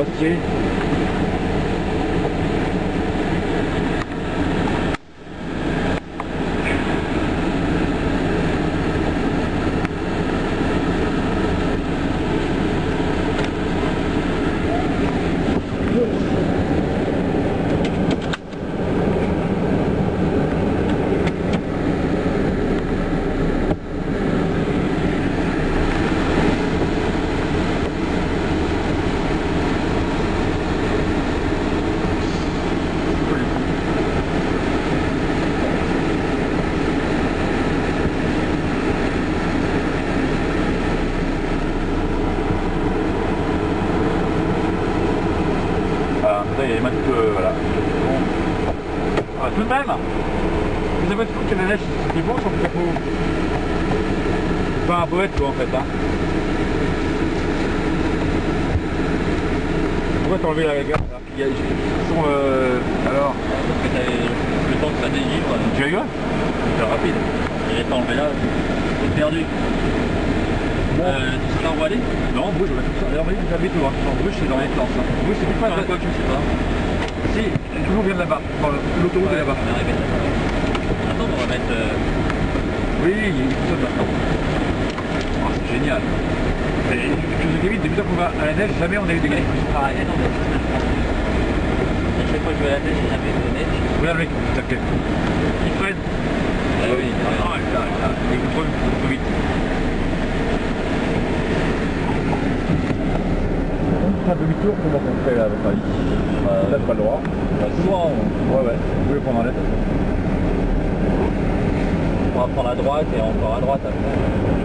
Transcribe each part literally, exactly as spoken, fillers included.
moitié. Et maintenant, euh, voilà. Bon. Ah, tout de même, vous avez trouvé que la neige, c'est bon sur le capot. C'est pas un poète, quoi, en fait. Hein. Pourquoi t'as enlevé la gare là? Il y a, ils sont, euh, alors le temps que ça dégivre, tu rigoles? c'est rapide. Il est enlevé là, c'est perdu. Bon. Euh, tu sais là où on va aller? Non, bouge, on va tout ça. Alors, vous avez tout, hein. Non, bouge, c'est dans les plans, ça. Bouge, c'est plus pas. Quoi que je sais pas. Si, toujours bien de là-bas. L'autoroute Ouais, est là-bas. Attends, on va mettre. Euh... Oui, il y a tout ça maintenant. Oh, c'est génial. Et je vous ai dit, depuis qu'on va à la neige, jamais on a eu des galets. Ah, non, mais à chaque fois que je vais à la neige, j'ai jamais eu de neige. Regarde le mec, t'inquiète. Il freine. Ah oui, ah, là, là. Il contrôle trop vite. Un demi-tour, comment on fait là, à votre avis? euh, Là, pas le droit. Bah, souvent, on... Ouais, ouais. Vous voulez prendre en lettre? On va prendre à droite et encore à droite après.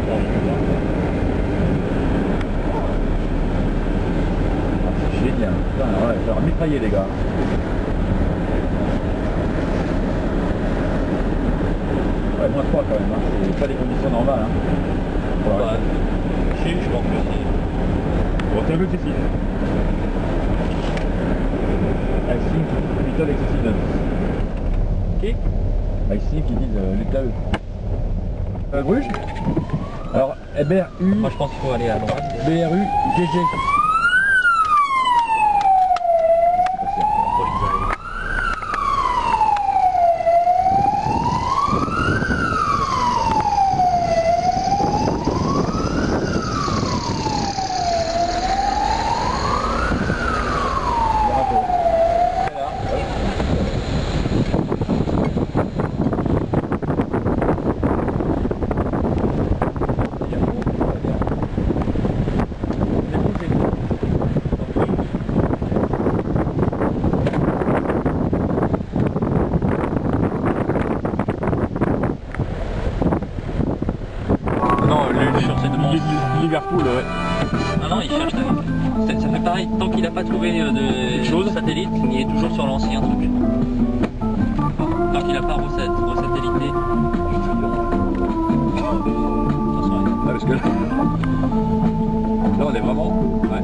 Ah, c'est génial. Putain, ouais, ça va mitrailler les gars. Ouais, moins trois quand même, hein. C'est pas des conditions normales. Hein. Ouais. Bah, si, je pense que si. Bon, c'est un peu difficile. I think little accident. Qui? I think ils disent euh, l'état. Euh, Bruges. Alors, B R U. Moi je pense qu'il faut aller à droite. B R U G G. Liverpool, ouais. Ah non, il cherche. Ça, ça fait pareil. Tant qu'il n'a pas trouvé euh, de choses satellite, il est toujours sur l'ancien truc. Tant qu'il n'a pas resatellité. Ah, parce que là, là on est vraiment. Ouais.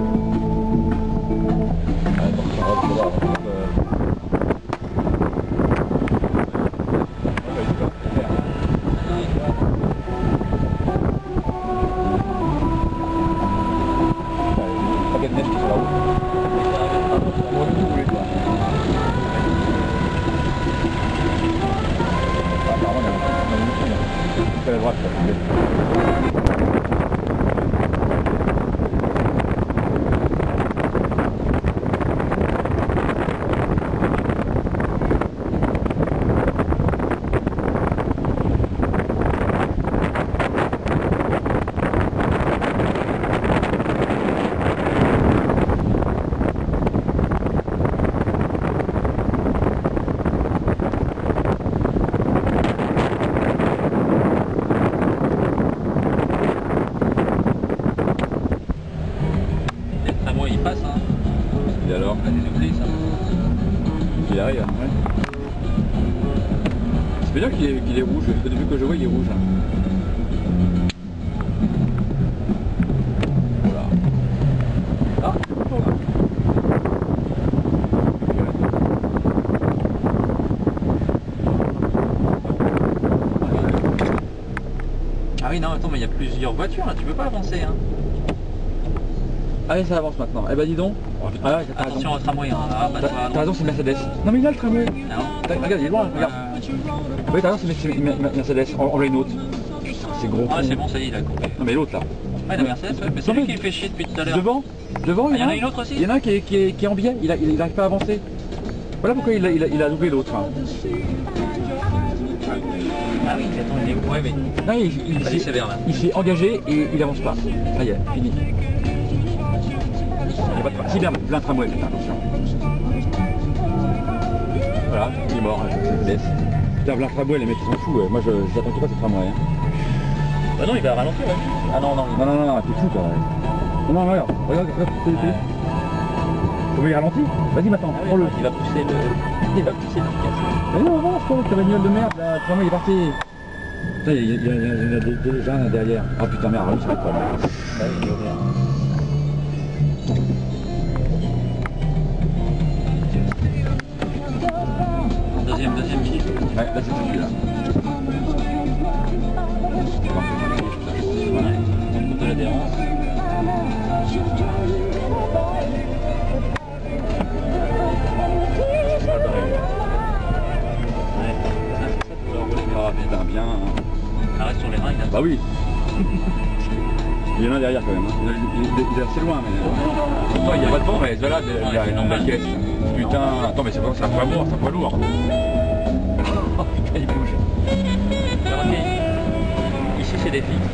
Attention, on va voir. À droite, il passe, hein. Et alors? On a des oublis, ça. Il arrive, ouais. C'est bien qu'il est, qu'il est rouge, au début que je vois il est rouge. Voilà. Ah, c'est bon là. Ah oui, non, attends, mais il y a plusieurs voitures là, tu peux pas avancer, hein. Allez, ça avance maintenant. Eh ben dis donc. Ah ouais, t'as raison. Attention au tramway, hein. Ah, bah, T'as toi, t'as raison, c'est Mercedes. Non mais il a le tramway. non. T'as- Regarde, il est loin, regarde. Euh, Oui, t'as raison, c'est Mer- Mer- Mercedes. On, on l'a une autre. C'est gros. Ah, con. c'est bon, ça y est, il a compris. Non mais l'autre là. Ah, la Mercedes, ouais. Mais c'est lui qui fait chier depuis tout à l'heure. Devant, devant, Ah, il y en a une autre aussi. Il y en a un qui est, qui est, qui est en biais, il, a, il, il arrive pas à avancer. Voilà pourquoi il a, il a, il a doublé l'autre. Hein. Ah oui, attends, il est... Ouais, mais... Non, il, il, Allez, s'est- sévère, là. il s'est engagé et il avance pas. Ça y est, fini. Il y a pas de pas. Si bien, plein de tramway, putain, attention. Voilà, il est mort, je le laisse. Putain, plein de tramway, les mecs ils s'en foutent. Moi je j'attends pas ce tramway. Hein. Bah non, il va ralentir, ouais. Ah non, non. Non, non, non, non, t'es fou toi. Non, non, regarde, regarde, regarde, t'es Ouais. Comment il ralentit? Vas-y maintenant, Ah oui, prends-le. il va pousser le... Il va pousser le casse. Mais non, avance toi, ta bagnole de merde, là, le tramway il est parti. Putain, il y, a- il y, a- il y a- il y a des, des gens là derrière. Ah putain, merde, rallume, ça va être pas mal. Bah oui, il est ouvert. Deuxième, deuxième qui? Ouais, là c'est celui-là. Ouais, on trouve de l'adhérence. Ouais, ça, c'est ça, tu dois rouler, mais Ah putain, bien. arrête sur les reins, il a... Bah oui. Il y en a derrière quand même. Hein. Il, est- il est- il est assez loin, mais. Pourtant, il n'y a pas de vent, mais voilà, il y a une belle caisse. Putain, attends, mais c'est pas c'est un poids lourd, c'est un poids lourd. Oh putain, il bouge. Ok. Ici, c'est des filles.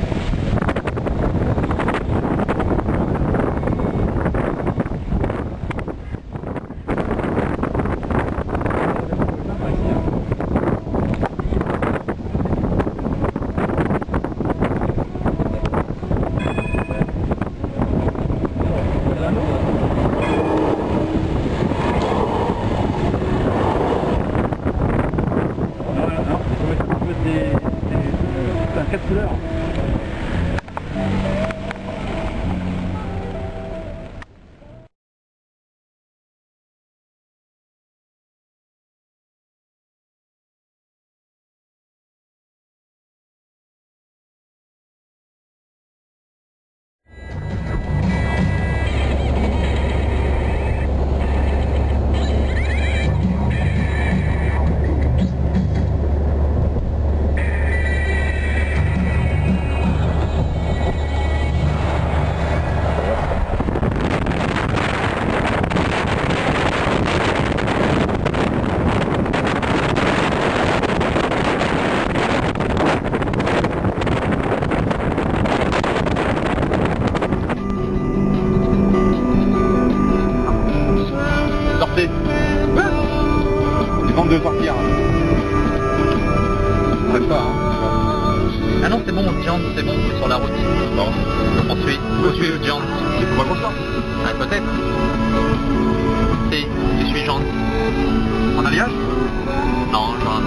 Non, non, il faut mettre un peu des... des... Putain, quatre couleurs. Sortez. Ils tentent de sortir. Ça pas, hein. Ah non, c'est bon, John, c'est bon, c'est sur la route. Bon. On suit, on suit le John. C'est pas comme ça. Ah, peut-être. Si, je suis John. En alliage? Non, John.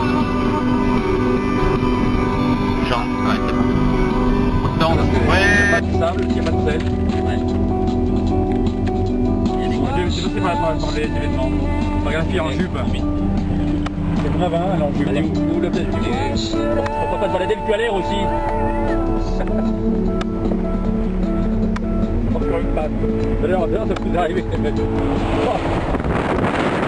John, ouais, c'est bon. On tente. Il n'y a Ouais. pas de sable, il n'y a pas de sel. Ouais. Il y a des Je sais pas si par dans les événements. Regarde la fille en jupe. quatre-vingt-vingt, elle est en jupe. Elle est où, où le peut-être pourquoi pas se balader le cul à l'air aussi? Encore une patte. D'ailleurs, d'ailleurs, ça peut arriver.